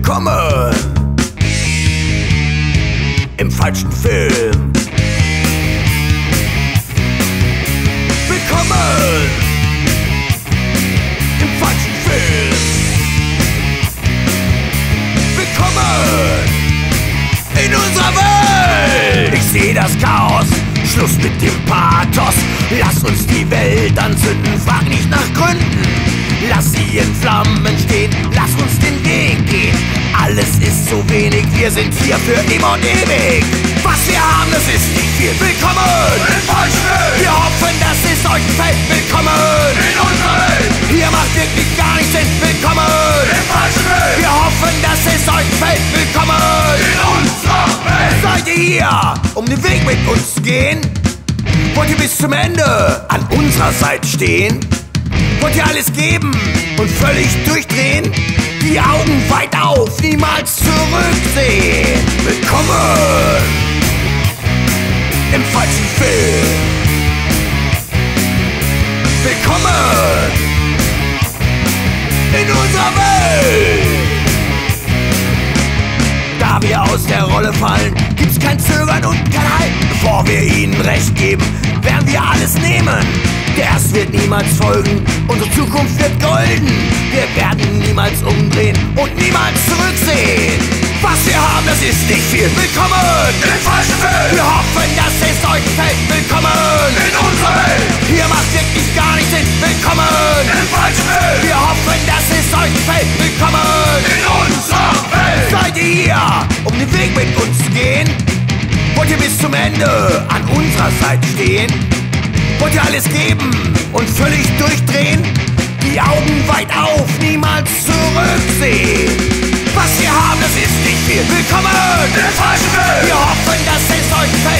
Willkommen im falschen Film. Willkommen im falschen Film. Willkommen in unserer Welt. Ich sehe das Chaos, Schluss mit dem Pathos. Lass uns die Welt anzünden, frag nicht nach Gründen. Lass sie in Flammen stehen, lass uns den Weg gehen. Alles ist so wenig, wir sind hier für immer und ewig. Was wir haben, das ist nicht viel. Willkommen im falschen Welt. Wir hoffen, dass es euch gefällt. Willkommen in unserer Welt. Hier macht wirklich gar nichts Sinn. Willkommen im falschen Welt. Wir hoffen, dass es euch gefällt. Willkommen in unserer Welt. Seid ihr hier, um den Weg mit uns zu gehen? Wollt ihr bis zum Ende an unserer Seite stehen? Wollt ihr alles geben und völlig durchdrehen? Die Augen weit auf, niemals zurücksehen. Willkommen im falschen Film. Willkommen in unserer Welt. Da wir aus der Rolle fallen, gibt's kein Zögern und kein Halten. Bevor wir ihnen Recht geben, werden wir alles nehmen. Der Erst wird niemals folgen, unsere Zukunft wird golden. Wir werden niemals umdrehen und niemals zurücksehen. Was wir haben, das ist nicht viel. Willkommen im falschen Film. Wir hoffen, dass es euch gefällt. Willkommen in unserer Welt. Hier macht wirklich gar nichts Sinn. Willkommen im falschen Film. Wir hoffen, dass es euch gefällt. Willkommen in unserer Welt. Seid ihr hier, um den Weg mit uns zu gehen? Wollt ihr bis zum Ende an unserer Seite stehen? Wollt ihr alles geben und völlig durchdrehen? Die Augen weit auf, niemals zurücksehen. Was wir haben, das ist nicht viel. Willkommen im falschen Film. Wir hoffen, dass es euch gefällt.